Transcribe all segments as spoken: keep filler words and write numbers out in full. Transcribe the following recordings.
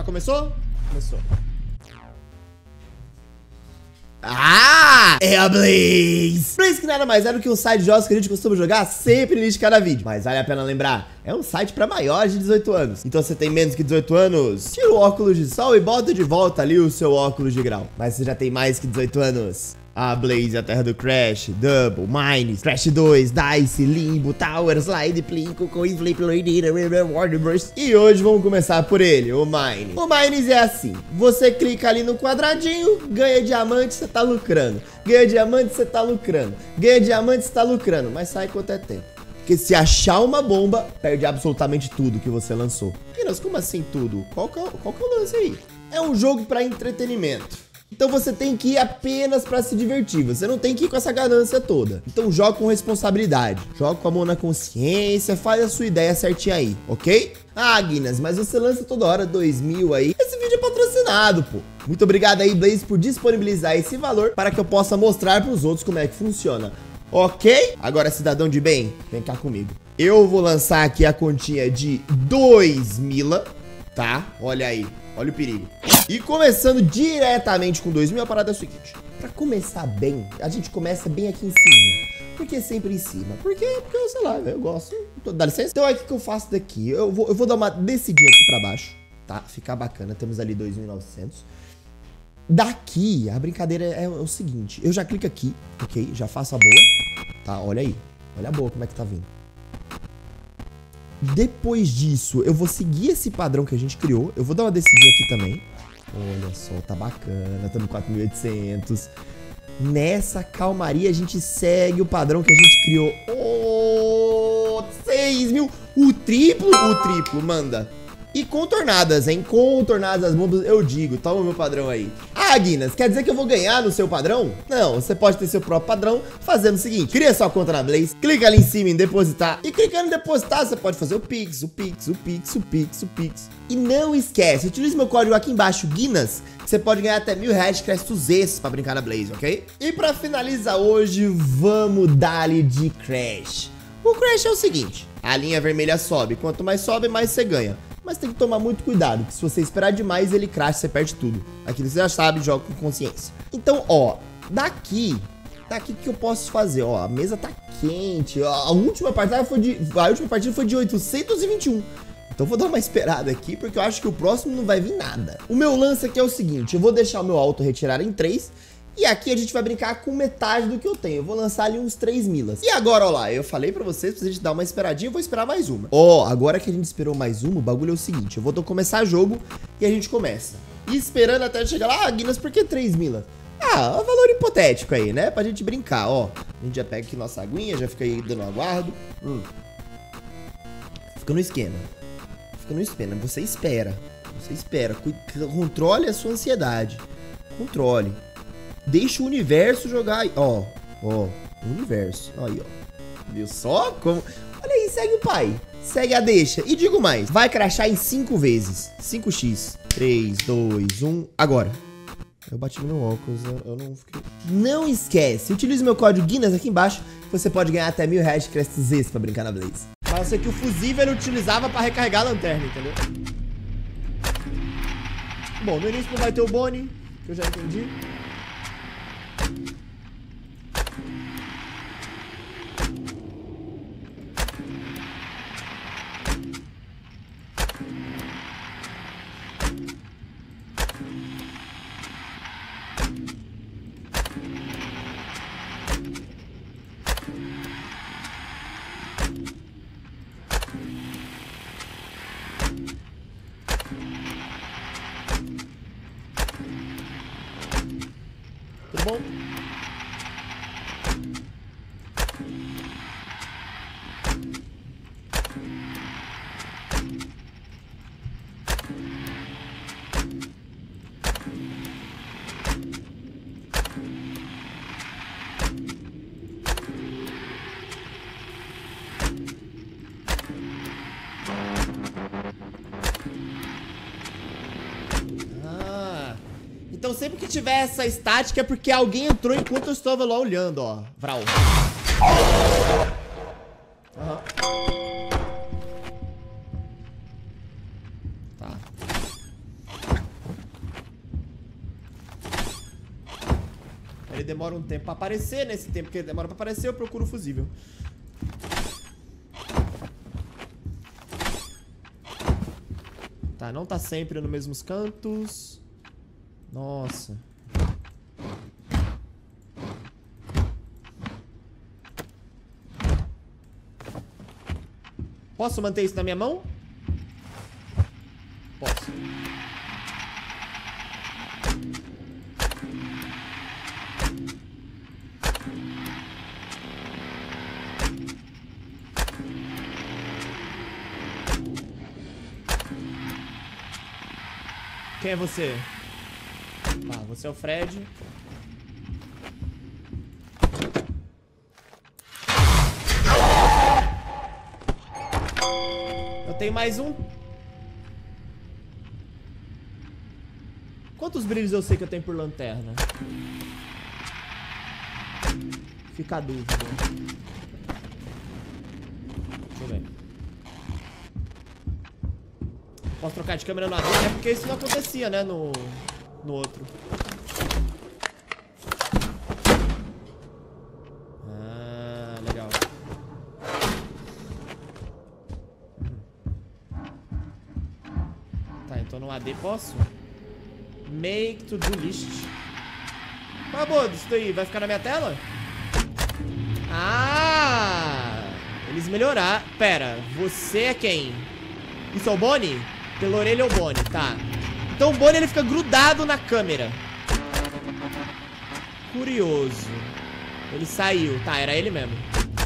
começou? Começou. Ah! É a Blaze! Blaze que nada mais é do que um site de jogos que a gente costuma jogar sempre no início de cada vídeo. Mas vale a pena lembrar, é um site pra maiores de dezoito anos. Então você tem menos que dezoito anos, tira o óculos de sol e bota de volta ali o seu óculos de grau. Mas você já tem mais que dezoito anos. A Blaze, a terra do Crash, Double, Mines, Crash dois, Dice, Limbo, Tower, Slide, Plinko, Coin, Flip, Loaded, Wordburst. E hoje vamos começar por ele, o Mine. O Mines é assim, você clica ali no quadradinho, ganha diamante, você tá lucrando. Ganha diamante, você tá lucrando. Ganha diamante, você tá lucrando. Mas sai quanto é tempo. Porque se achar uma bomba, perde absolutamente tudo que você lançou. Minas, como assim tudo? Qual que é, qual que é o lance aí? É um jogo pra entretenimento. Então você tem que ir apenas pra se divertir, você não tem que ir com essa ganância toda. Então joga com responsabilidade, joga com a mão na consciência, faz a sua ideia certinha aí, ok? Ah, Guinness, mas você lança toda hora dois mil aí. Esse vídeo é patrocinado, pô. Muito obrigado aí, Blaze, por disponibilizar esse valor para que eu possa mostrar pros outros como é que funciona. Ok? Agora, cidadão de bem, vem cá comigo. Eu vou lançar aqui a continha de dois mil, tá? Olha aí. Olha o perigo. E começando diretamente com dois mil, a parada é o seguinte. Pra começar bem, a gente começa bem aqui em cima. Por que sempre em cima? Porque, porque eu sei lá, eu gosto. Dá licença? Então é o que eu faço daqui. Eu vou, eu vou dar uma descidinha aqui pra baixo, tá? Ficar bacana. Temos ali dois mil e novecentos. Daqui, a brincadeira é, é o seguinte. Eu já clico aqui, ok? Já faço a boa. Tá, olha aí. Olha a boa como é que tá vindo. Depois disso, eu vou seguir esse padrão que a gente criou. Eu vou dar uma descidinha aqui também. Olha só, tá bacana. Estamos em quatro mil e oitocentos. Nessa calmaria, a gente segue o padrão que a gente criou. Oh, seis mil. O triplo, o triplo, manda. E contornadas, hein? Contornadas as bombas, eu digo. Toma o meu padrão aí. Ah, Guinness, quer dizer que eu vou ganhar no seu padrão? Não, você pode ter seu próprio padrão fazendo o seguinte. Cria sua conta na Blaze, clica ali em cima em depositar. E clicando em depositar, você pode fazer o Pix, o Pix, o Pix, o Pix, o Pix. E não esquece, utilize meu código aqui embaixo, Guinness, que você pode ganhar até mil reais de créditos extras pra brincar na Blaze, ok? E pra finalizar hoje, vamos dar-lhe de Crash. O Crash é o seguinte, a linha vermelha sobe, quanto mais sobe, mais você ganha. Mas tem que tomar muito cuidado, que se você esperar demais, ele crash, você perde tudo. Aqui você já sabe, joga com consciência. Então, ó, daqui, daqui que eu posso fazer, ó, a mesa tá quente, ó, a última partida foi de, a última partida foi de oitocentos e vinte e um. Então vou dar uma esperada aqui, porque eu acho que o próximo não vai vir nada. O meu lance aqui é o seguinte, eu vou deixar o meu auto retirar em três. E aqui a gente vai brincar com metade do que eu tenho. Eu vou lançar ali uns três milas. E agora, ó lá, eu falei pra vocês, pra gente dar uma esperadinha, eu vou esperar mais uma. Ó, agora que a gente esperou mais uma, o bagulho é o seguinte. Eu vou começar o jogo e a gente começa. E esperando até chegar lá, ah, Guinness, por que três milas? Ah, é um valor hipotético aí, né? Pra gente brincar, ó. A gente já pega aqui nossa aguinha, já fica aí dando aguardo. Hum. Fica no esquema. Fica no esquema. Você espera. Você espera. Controle a sua ansiedade. Controle. Deixa o universo jogar aí. Ó, ó, o universo. Aí, ó. Viu só como... Olha aí, segue o pai. Segue a deixa. E digo mais, vai crashar em cinco vezes. cinco x. três, dois, um, agora. Eu bati no meu óculos, eu não fiquei... Não esquece, utilize meu código Guinness aqui embaixo, que você pode ganhar até mil reais de créditos extras pra brincar na Blaze. Mas eu sei que o fusível ele utilizava pra recarregar a lanterna, entendeu? Bom, no início não vai ter o Bonnie, que eu já entendi. Tudo bom? Então sempre que tiver essa estática é porque alguém entrou enquanto eu estava lá olhando, ó. Vral. Aham. Tá. demora um tempo pra aparecer. Nesse tempo que ele demora pra aparecer, eu procuro o fusível. Tá, não tá sempre nos mesmos cantos. Nossa. Posso manter isso na minha mão? Posso. Quem é você? Ah, você é o Fred. Eu tenho mais um. Quantos brilhos eu sei que eu tenho por lanterna? Fica a dúvida. Deixa eu ver. Posso trocar de câmera no A D? É porque isso não acontecia, né? No, no outro. Ah, legal. Tá, então no A D posso? Make to do list. Qual é a boa disso daí? Vai ficar na minha tela? Ah! Eles melhoraram. Pera, você é quem? Isso é o Bonnie? Pela orelha é o Bonnie, tá. Então o Bonnie ele fica grudado na câmera. Curioso. Ele saiu. Tá, era ele mesmo.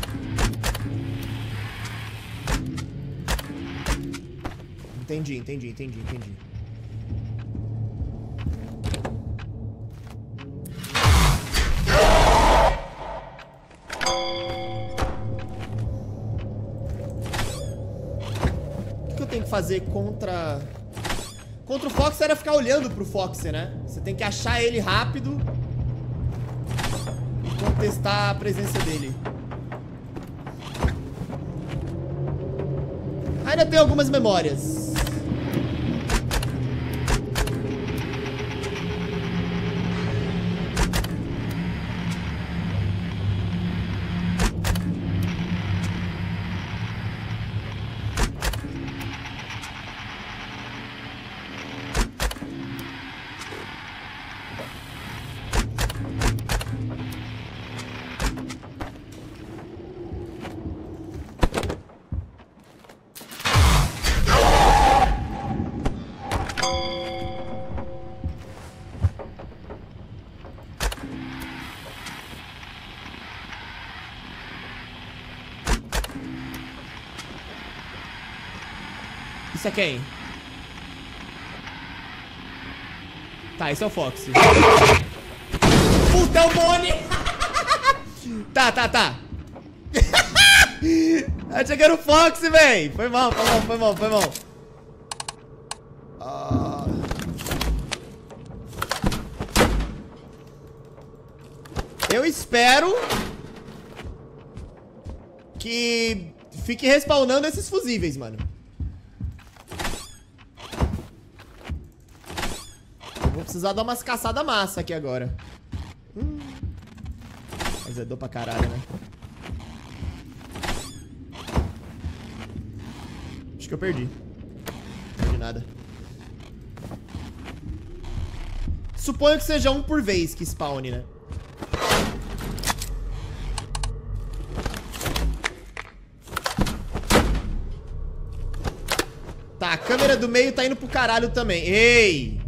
Entendi, entendi, entendi, entendi. Fazer contra Contra o Fox era ficar olhando pro Fox, né? Você tem que achar ele rápido e contestar a presença dele. Ainda tem algumas memórias. Isso é quem? Tá, esse é o Fox. Puta, é o Bonnie! Tá, tá, tá. Achei que era o Fox, véi. Foi mal, foi mal, foi mal, foi mal. Ah. Eu espero que fique respawnando esses fusíveis, mano. Vou precisar dar umas caçadas massa aqui agora. Hum. Mas é dor pra caralho, né? Acho que eu perdi. Não perdi nada. Suponho que seja um por vez que spawne, né? Tá, a câmera do meio tá indo pro caralho também. Ei!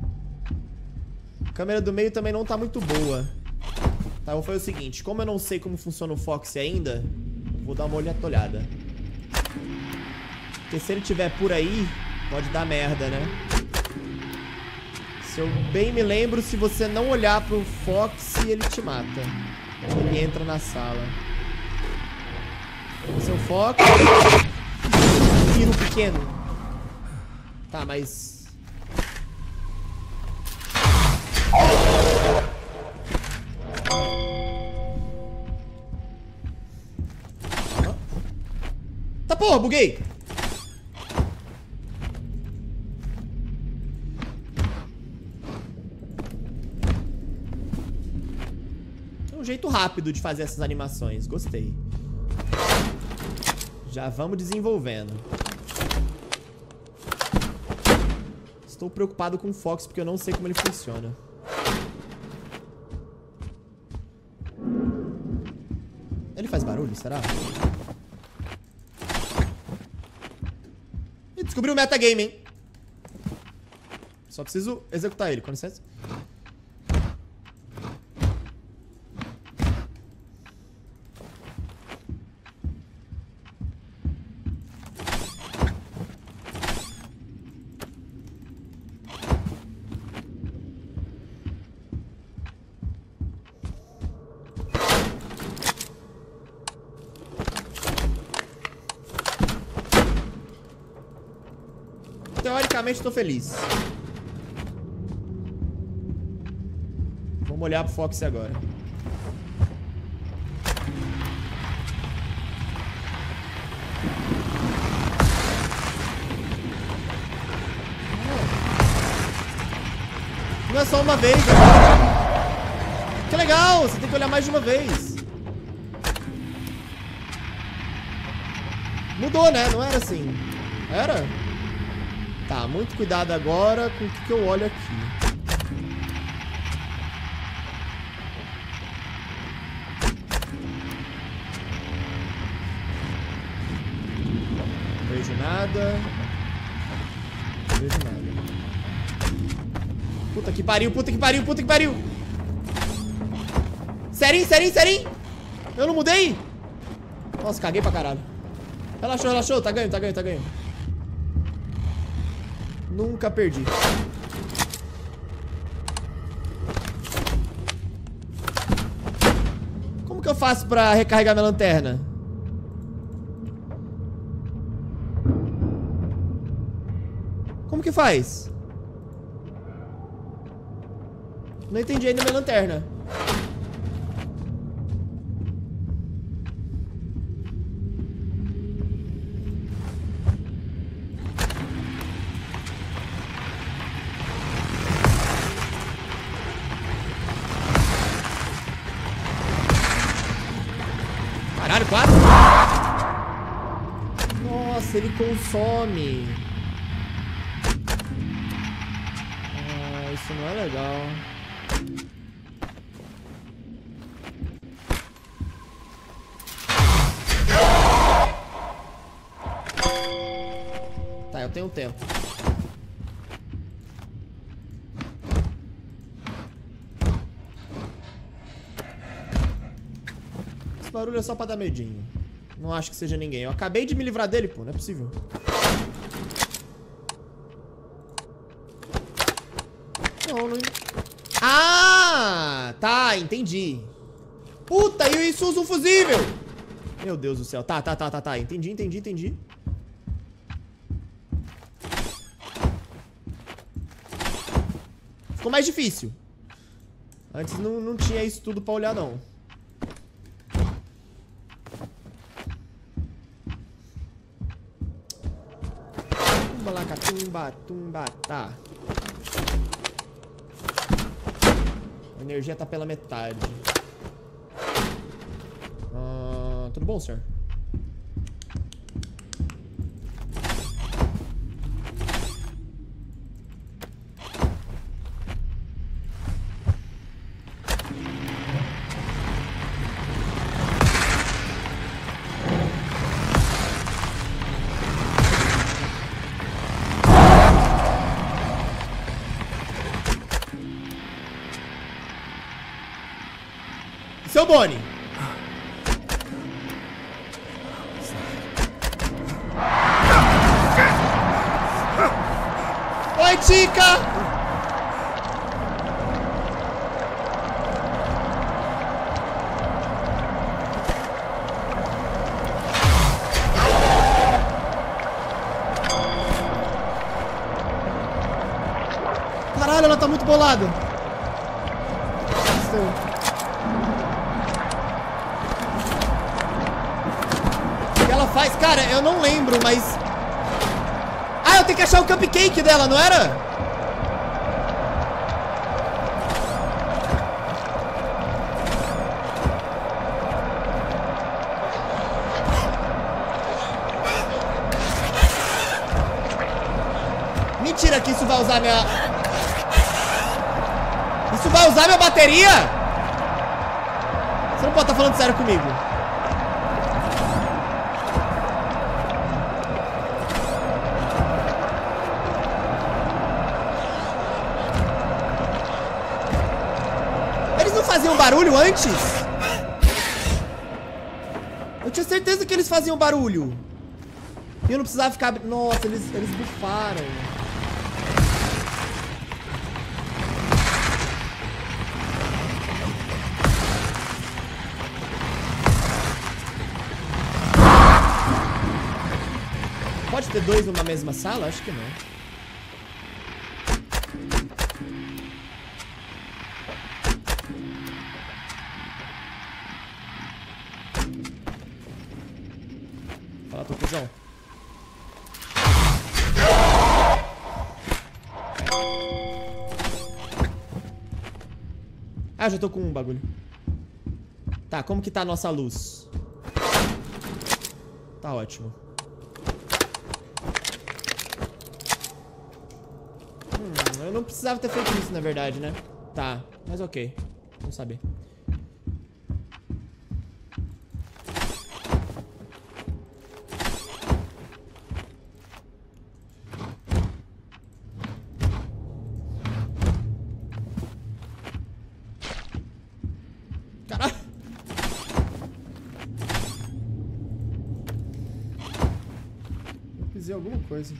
A câmera do meio também não tá muito boa. Tá, eu vou fazer o seguinte. Como eu não sei como funciona o Fox ainda, vou dar uma olhada. Porque se ele tiver por aí, pode dar merda, né? Se eu bem me lembro, se você não olhar pro Fox, ele te mata. Ele entra na sala. Esse é o Fox. Tiro pequeno. Tá, mas... Tá, porra, buguei. um jeito rápido de fazer essas animações. Gostei. Já vamos desenvolvendo. Estou preocupado com o Fox porque eu não sei como ele funciona. Ele faz barulho, será? Ih, descobri o metagame, hein? Só preciso executar ele, com licença. Teoricamente, tô feliz. Vamos olhar pro Fox agora. Não é só uma vez, galera. Que legal! Você tem que olhar mais de uma vez. Mudou, né? Não era assim. Era? Tá, muito cuidado agora com o que, que eu olho aqui. Não vejo nada. Não vejo nada. Puta que pariu, puta que pariu, puta que pariu. Serinho, serinho, serinho. Eu não mudei? Nossa, caguei pra caralho. Relaxou, relaxou, tá ganho, tá ganho, tá ganho. Nunca perdi. Como que eu faço pra recarregar minha lanterna? Como que faz? Não entendi ainda minha lanterna. Caralho, quatro? Nossa, ele consome. Ah, isso não é legal. Tá, eu tenho tempo. Esse barulho é só pra dar medinho. Não acho que seja ninguém. Eu acabei de me livrar dele, pô. Não é possível. Não, não... Ah! Tá, entendi. Puta, e isso usa um fusível! Meu Deus do céu. Tá, tá, tá, tá, tá. Entendi, entendi, entendi. Ficou mais difícil. Antes não, não tinha isso tudo pra olhar, não. Tumba lá, tumba, tumba, tá. A energia tá pela metade. Ah, tudo bom, senhor? Seu Bonnie. Oi, Chica. Caralho, ela tá muito bolada. Faz, cara, eu não lembro, mas... Ah, eu tenho que achar o cupcake dela, não era? que isso vai usar minha... Isso vai usar minha bateria? Você não pode estar falando sério comigo. Eles não faziam barulho antes? Eu tinha certeza que eles faziam barulho. E eu não precisava ficar... Nossa, eles, eles bufaram. Pode ter dois numa mesma sala? Acho que não. Fala, tô cuzão. Ah, já tô com um bagulho. Tá, como que tá a nossa luz? Tá ótimo. Hum, eu não precisava ter feito isso, na verdade, né? Tá, mas ok. Vamos saber. Caralho! Eu pisei alguma coisa.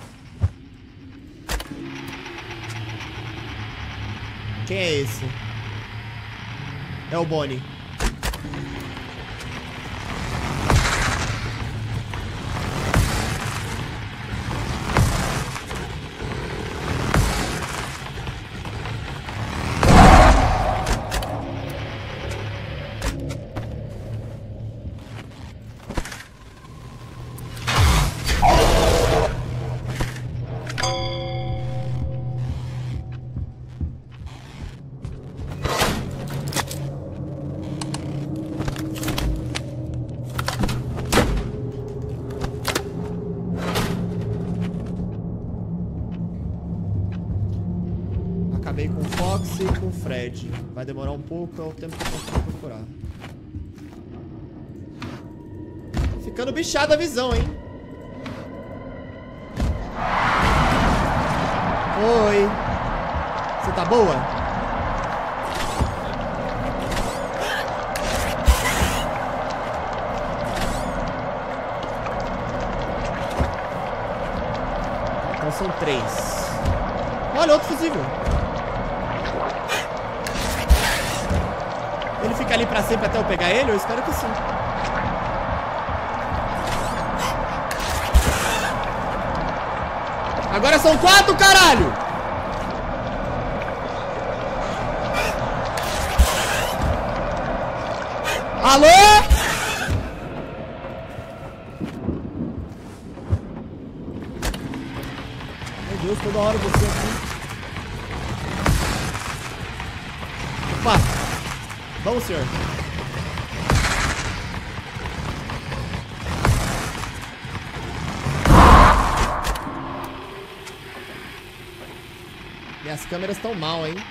Quem é esse? É o Bonnie. Acabei com o Fox e com o Fred. Vai demorar um pouco, é o tempo que eu consigo procurar. Ficando bichada a visão, hein? Oi. Você tá boa? Então são três. Olha, outro fusível. Ele fica ali pra sempre até eu pegar ele? Eu espero que sim. Agora são quatro, caralho! Alô? Meu Deus, toda hora você aqui. Opa! Vamos, senhor. Minhas câmeras estão mal, hein?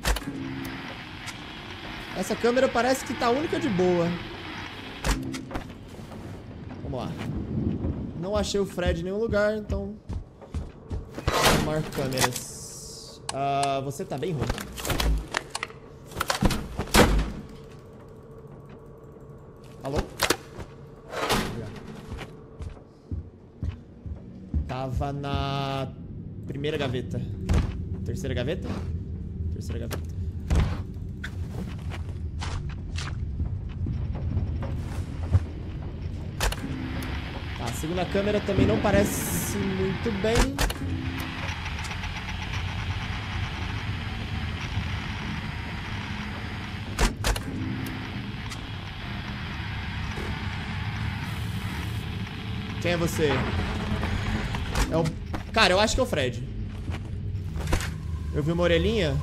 Essa câmera parece que tá única de boa. Vamos lá. Não achei o Fred em nenhum lugar, então... Marco câmeras. Uh, você tá bem ruim. Alô? Tava na primeira gaveta. Terceira gaveta? Terceira gaveta. Tá, a segunda câmera também não parece muito bem. Quem é você? É o... Cara, eu acho que é o Fred. Eu vi uma orelhinha.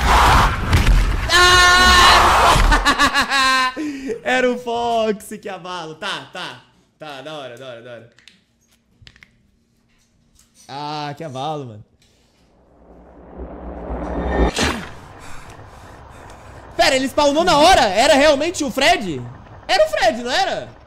Ah! Era o Fox, que abalo. Tá, tá. Tá, da hora, da hora, da hora. Ah, que abalo, mano. Pera, ele spawnou na hora? Era realmente o Fred? Era o Fred, não era?